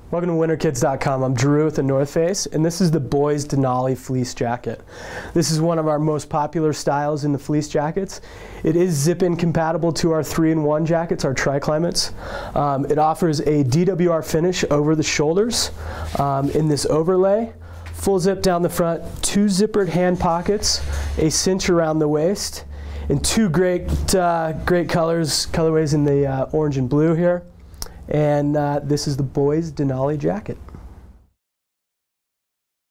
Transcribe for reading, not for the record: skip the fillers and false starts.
Welcome to WinterKids.com. I'm Drew with the North Face, and this is the boys Denali fleece jacket. This is one of our most popular styles in the fleece jackets. It is zip-in compatible to our 3-in-1 jackets, our tri-climates. It offers a DWR finish over the shoulders in this overlay. Full zip down the front, 2 zippered hand pockets, a cinch around the waist, and 2 great colorways in the orange and blue here. And this is the boys Denali jacket.